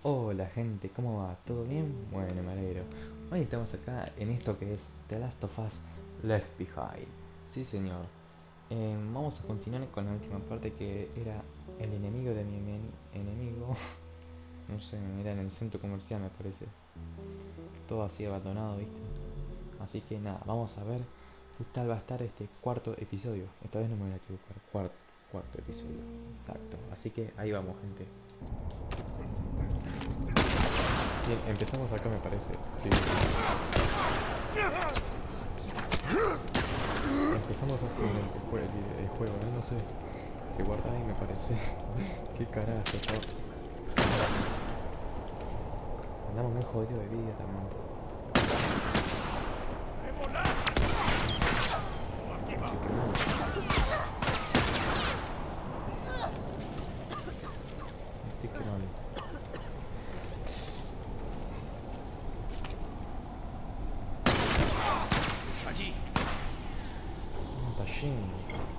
Hola gente, ¿cómo va? ¿Todo bien? Bueno, me alegro. Hoy estamos acá en esto que es The Last of Us Left Behind. Sí, señor. Vamos a continuar con la última parte que era el enemigo de mi enemigo. No sé, era en el centro comercial me parece. Todo así abandonado, ¿viste? Así que nada, vamos a ver qué tal va a estar este cuarto episodio. Esta vez no me voy a equivocar. Cuarto episodio. Exacto. Así que ahí vamos, gente. Bien, empezamos acá me parece. Sí. Empezamos así el juego, ¿eh? No sé. Se guarda ahí me parece. Qué carajo, andamos muy jodidos de vida también. Sí, qué mal. Sí, qué mal. Allí. Un tallín.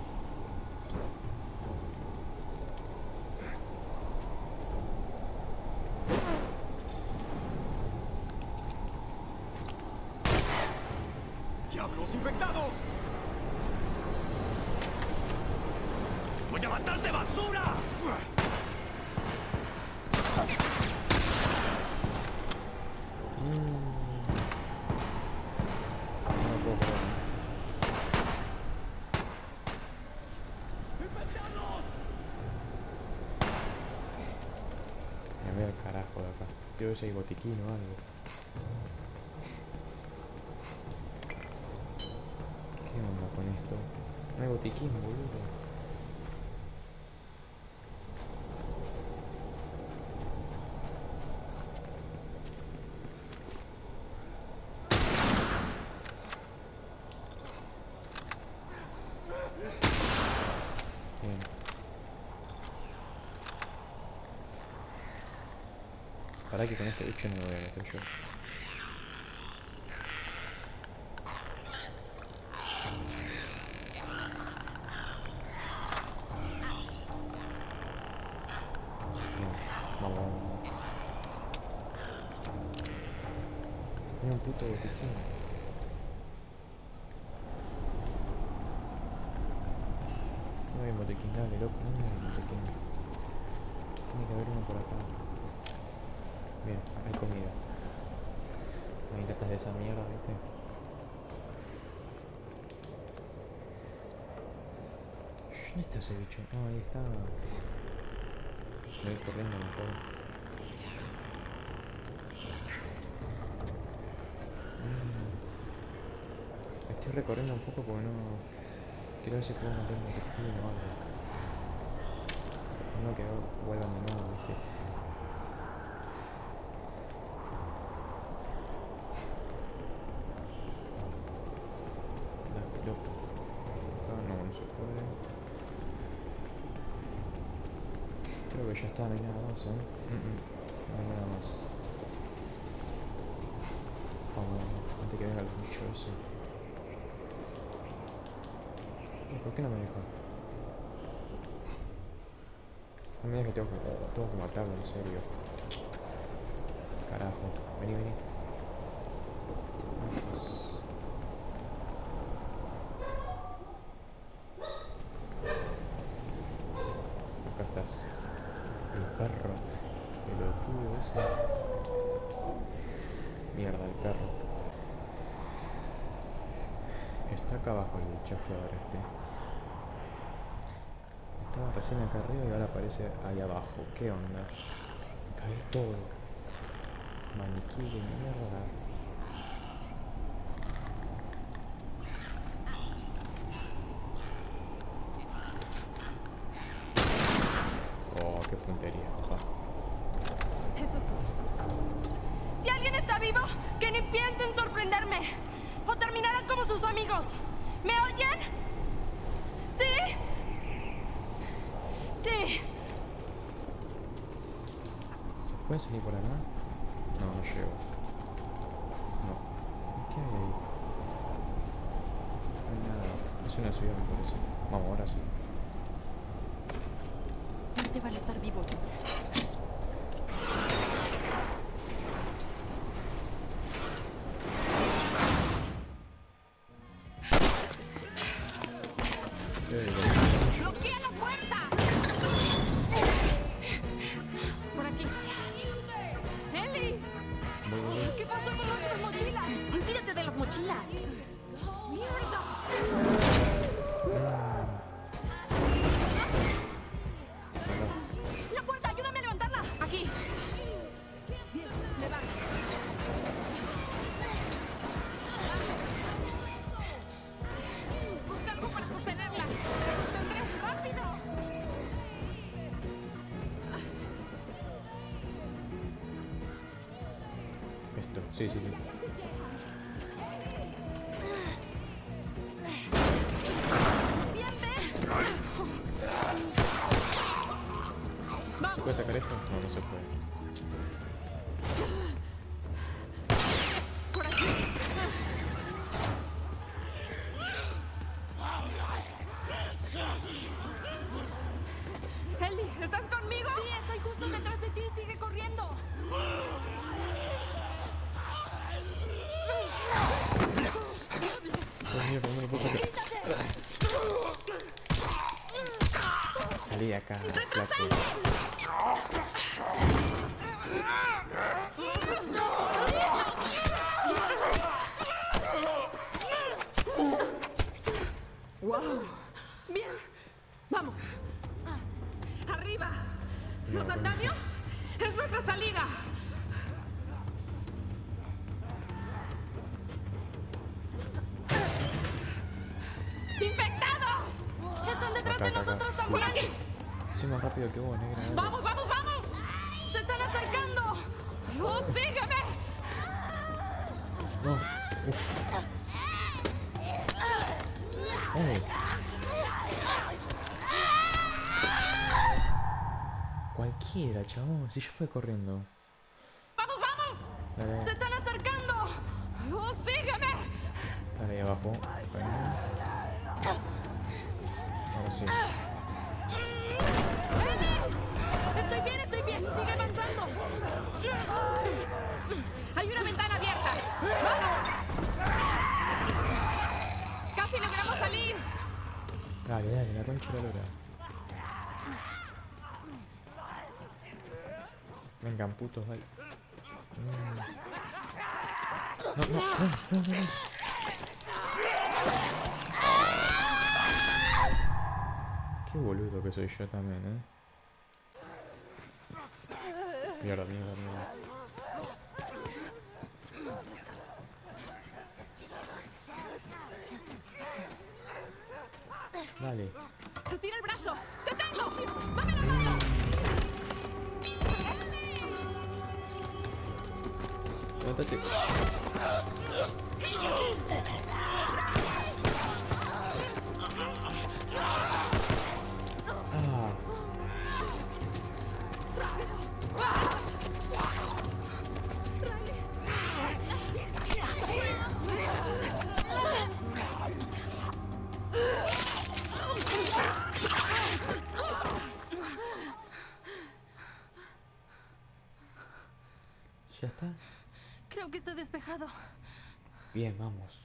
¡Diablos infectados! ¡Voy a matarte, basura! No lo puedo creer. ¡Infectados! Me voy al carajo de acá. Quiero ver si hay botiquín o algo. ¿Qué onda con esto? No hay botiquín, boludo. Bien. Para que con este bicho no me voy a meter yo. Bien. Vamos. Hay un puto botiquín. No hay botiquín, dale, loco. No hay botiquín. Tiene que haber uno por acá. Bien, hay comida. No hay latas de esa mierda, ¿viste? ¿Dónde está ese bicho? Ah, ahí está. Me voy corriendo mejor. Estoy recorriendo un poco porque no... Quiero ver si puedo matar un botiquín o algo. No que vuelvan de nuevo, ¿viste? La pelota. Acá no se puede. Creo que ya está, no hay nada más, ¿eh? No hay nada más. Vamos, antes que venga el bicho ese. ¿Por qué no me deja? No me deja que tengo que matarlo, en serio. Carajo. Vení, vení. ¿Dónde estás? Acá estás. El perro. Pelotudo ese. Mierda, el perro. Está acá abajo el chasqueador este. Estaba recién acá arriba y ahora aparece ahí abajo. ¿Qué onda? Me caí todo. Maniquí de mierda. Oh, qué puntería, papá. Eso es todo. Si alguien está vivo, que ni piensen sorprenderme. O terminarán como sus amigos. ¿Me oyen? ¿Sí? Sí. ¿Se puede salir por acá? No, no llego. No. ¿Y qué hay ahí? No hay nada. Es una ciudad, me parece. Vamos, ahora sí. Marte van a estar vivo. Aquí. Bien, levanta. Busca algo para sostenerla. ¡Te sostendré! ¡Rápido! Esto, sí, sí, sí. Bien, ve. ¿Se puede sacar esto? No, no se puede. Por aquí. Ellie, ¿estás conmigo? Sí, estoy justo detrás de ti. Sigue corriendo. Dios mío, ¿cómo lo puedo sacar? Salí de acá, flaco. ¡Wow! Bien, vamos. ¡Arriba! No, ¡Los andamios! ¡Es nuestra salida! ¡Infectados! ¡Están detrás de Acá. nosotros también! Soy más rápido que vos, negra. ¡Vamos, vamos, vamos! ¡Se están acercando! ¡Oh, sígueme! No. Uf. Ey. Cualquiera, chabón. Si yo fui corriendo. ¡Vamos, vamos! Dale, ¡Se están acercando! ¡Oh, sígueme! dale ahí abajo. Ahora sí. Estoy bien. Sigue avanzando. Hay una ventana abierta. ¡Vamos! ¡Casi logramos salir! Dale, la concha de la lora. Vengan, putos, dale. No. Qué boludo que soy yo también, Mierda. Dale. ¡Estira el brazo! ¡Te tengo! ¡Dame la mano! Levantate. Ah. ¿Ya está? Creo que está despejado. Bien, vamos.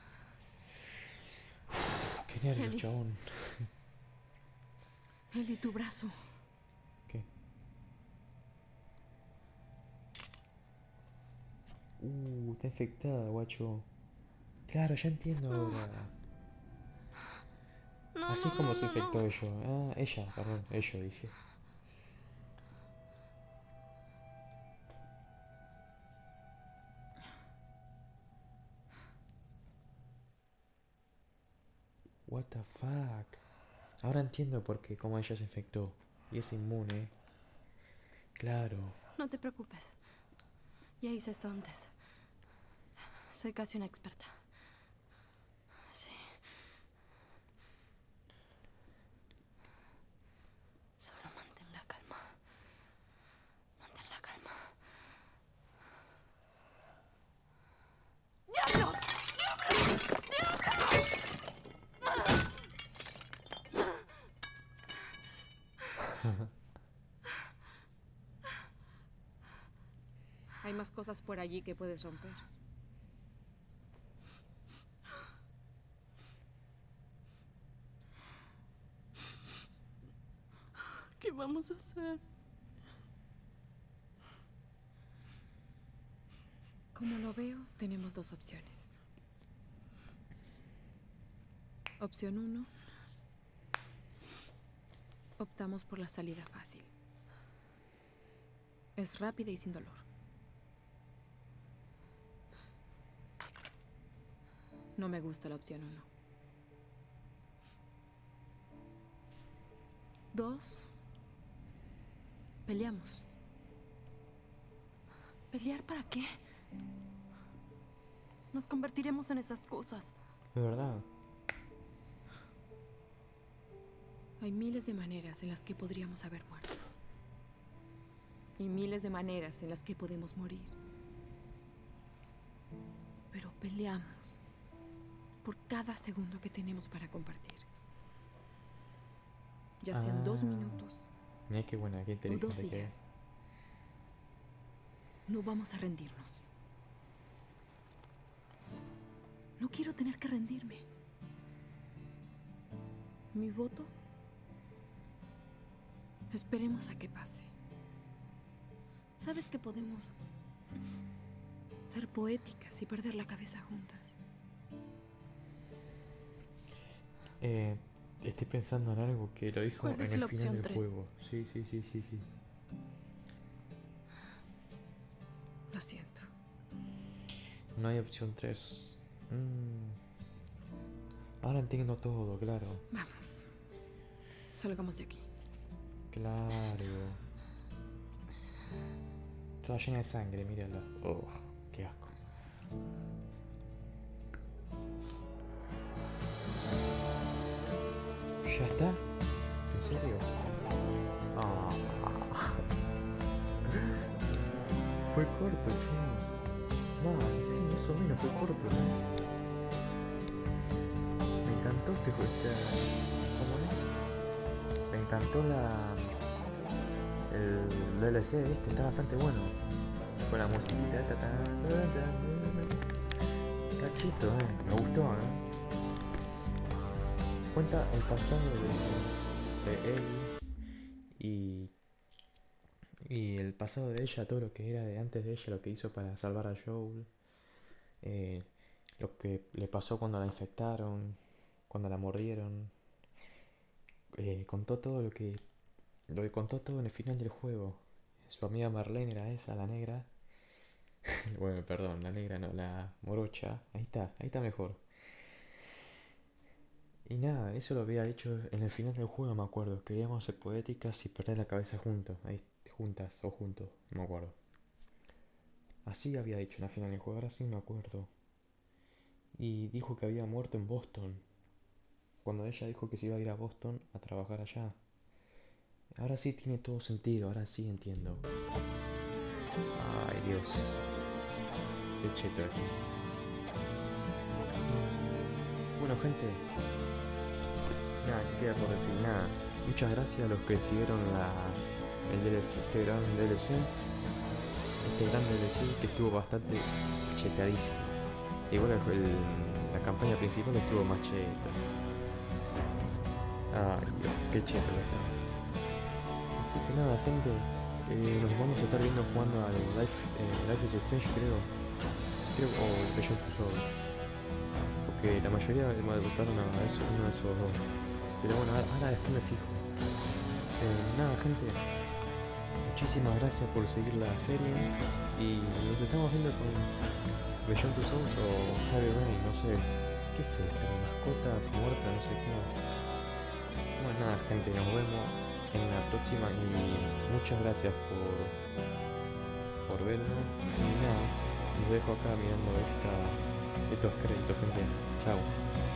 Qué nervios, Ellie. chabón. Ellie, tu brazo. ¿Qué? Está infectada, guacho. Claro, ya entiendo ahora. No, Así es no, como no, se no, infectó no. ella, perdón, ello dije. What the fuck. Ahora entiendo por qué, cómo ella se infectó. Y es inmune. Claro. No te preocupes. Ya hice esto antes. Soy casi una experta. Sí. Solo mantén la calma. Mantén la calma. ¡Diablo! Hay más cosas por allí que puedes romper. ¿Qué vamos a hacer? Como lo veo, tenemos dos opciones. Opción 1. Optamos por la salida fácil. Es rápida y sin dolor. No me gusta la opción 1. 2. Peleamos. ¿Pelear para qué? Nos convertiremos en esas cosas. De verdad. Hay miles de maneras en las que podríamos haber muerto. Y miles de maneras en las que podemos morir. Pero peleamos por cada segundo que tenemos para compartir. Ya sean 2 minutos Mira qué buena, qué o 2 inteligente que es. días. No vamos a rendirnos. No quiero tener que rendirme. Mi voto. Esperemos a que pase. ¿Sabes que podemos ser poéticas y perder la cabeza juntas? Estoy pensando en algo que lo dijo ¿Cuál en es el la final opción del 3? juego. Sí. Lo siento. No hay opción 3. Ahora entiendo todo, claro. Vamos. Salgamos de aquí. Claro. Toda llena de sangre, mírala. Oh, qué asco. ¿Ya está? ¿En serio? Ah. Fue corto, che. No, sí, más o menos fue corto, ¿no? Me encantó este juego. ¿Cómo es? Me encantó el DLC, ¿viste? Está bastante bueno. Con la musiquita. Cachito, me gustó, Cuenta el pasado de él y el pasado de ella, todo lo que era de antes de ella, lo que hizo para salvar a Joel, lo que le pasó cuando la infectaron, cuando la mordieron. Contó todo lo que contó todo en el final del juego. Su amiga Marlene era esa, la negra. Bueno, perdón, la negra no, la morocha. Ahí está mejor. Y nada, eso lo había dicho en el final del juego, me acuerdo. Queríamos ser poéticas y perder la cabeza juntos. Ahí, juntas o juntos, no me acuerdo. Así había dicho en el final del juego, ahora sí me acuerdo. Y dijo que había muerto en Boston. Cuando ella dijo que se iba a ir a Boston a trabajar allá. Ahora sí tiene todo sentido, ahora sí entiendo. Ay, Dios. Qué cheto aquí. Bueno, gente. Nada, ¿qué queda por decir? Nada. Muchas gracias a los que siguieron el DLC, este gran DLC. Este gran DLC que estuvo bastante chetadísimo. Igual la campaña principal estuvo más cheta. Ay, Dios, qué cheto que está. Así que nada, gente, nos vamos a estar viendo jugando al Life is Strange, creo, o Beyond Two Souls, porque la mayoría me gustaron a eso, uno de esos dos. Pero bueno, ahora después me fijo. Nada, gente, muchísimas gracias por seguir la serie y nos estamos viendo con Beyond Two Souls o Heavy Rain, no sé, ¿qué es esto? Mascotas muertas, no sé qué. Bueno, nada, gente, nos vemos en la próxima y muchas gracias por verme. Y nada, los dejo acá mirando estos créditos, gente. Chao.